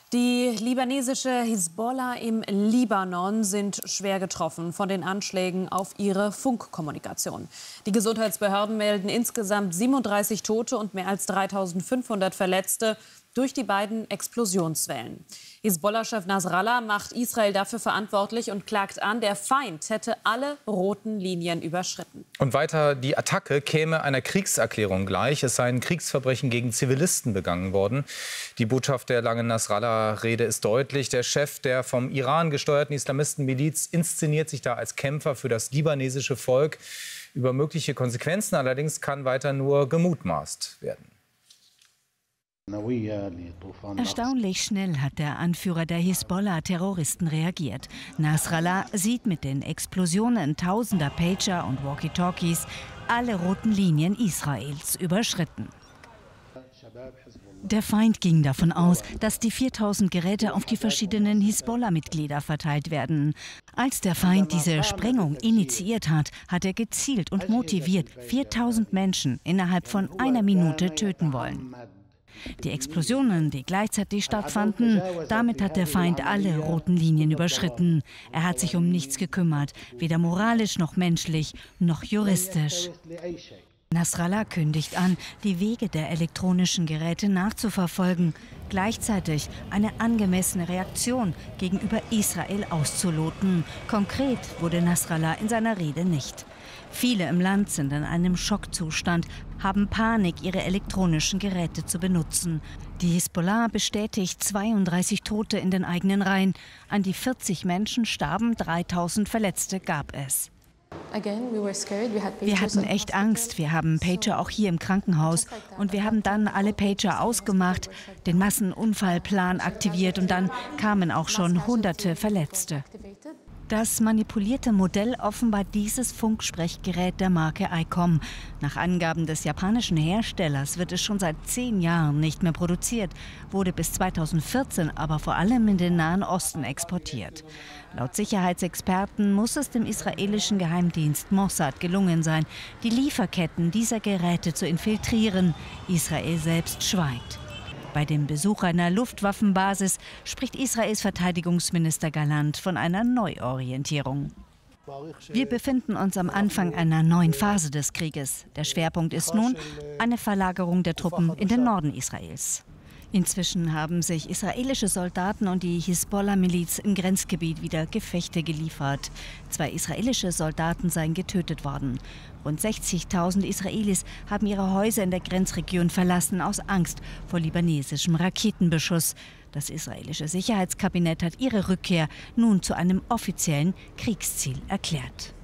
Die libanesische Hisbollah im Libanon sind schwer getroffen von den Anschlägen auf ihre Funkkommunikation. Die Gesundheitsbehörden melden insgesamt 37 Tote und mehr als 3.500 Verletzte durch die beiden Explosionswellen. Hisbollah-Chef Nasrallah macht Israel dafür verantwortlich und klagt an, der Feind hätte alle roten Linien überschritten. Und weiter, die Attacke käme einer Kriegserklärung gleich. Es seien Kriegsverbrechen gegen Zivilisten begangen worden. Die Botschaft der langen Nasrallah-Rede ist deutlich. Der Chef der vom Iran gesteuerten Islamistenmiliz inszeniert sich da als Kämpfer für das libanesische Volk. Über mögliche Konsequenzen allerdings kann weiter nur gemutmaßt werden. Erstaunlich schnell hat der Anführer der Hisbollah-Terroristen reagiert. Nasrallah sieht mit den Explosionen tausender Pager und Walkie-Talkies alle roten Linien Israels überschritten. Der Feind ging davon aus, dass die 4.000 Geräte auf die verschiedenen Hisbollah-Mitglieder verteilt werden. Als der Feind diese Sprengung initiiert hat, hat er gezielt und motiviert 4.000 Menschen innerhalb von einer Minute töten wollen. Die Explosionen, die gleichzeitig stattfanden, damit hat der Feind alle roten Linien überschritten. Er hat sich um nichts gekümmert, weder moralisch noch menschlich noch juristisch. Nasrallah kündigt an, die Wege der elektronischen Geräte nachzuverfolgen, gleichzeitig eine angemessene Reaktion gegenüber Israel auszuloten. Konkret wurde Nasrallah in seiner Rede nicht. Viele im Land sind in einem Schockzustand, haben Panik, ihre elektronischen Geräte zu benutzen. Die Hisbollah bestätigt 32 Tote in den eigenen Reihen. An die 40 Menschen starben, 3.000 Verletzte gab es. Wir hatten echt Angst. Wir haben Pager auch hier im Krankenhaus. Und wir haben dann alle Pager ausgemacht, den Massenunfallplan aktiviert und dann kamen auch schon Hunderte Verletzte. Das manipulierte Modell offenbar dieses Funksprechgerät der Marke ICOM. Nach Angaben des japanischen Herstellers wird es schon seit 10 Jahren nicht mehr produziert, wurde bis 2014 aber vor allem in den Nahen Osten exportiert. Laut Sicherheitsexperten muss es dem israelischen Geheimdienst Mossad gelungen sein, die Lieferketten dieser Geräte zu infiltrieren. Israel selbst schweigt. Bei dem Besuch einer Luftwaffenbasis spricht Israels Verteidigungsminister Gallant von einer Neuorientierung. Wir befinden uns am Anfang einer neuen Phase des Krieges. Der Schwerpunkt ist nun eine Verlagerung der Truppen in den Norden Israels. Inzwischen haben sich israelische Soldaten und die Hisbollah-Miliz im Grenzgebiet wieder Gefechte geliefert. 2 israelische Soldaten seien getötet worden. Rund 60.000 Israelis haben ihre Häuser in der Grenzregion verlassen aus Angst vor libanesischem Raketenbeschuss. Das israelische Sicherheitskabinett hat ihre Rückkehr nun zu einem offiziellen Kriegsziel erklärt.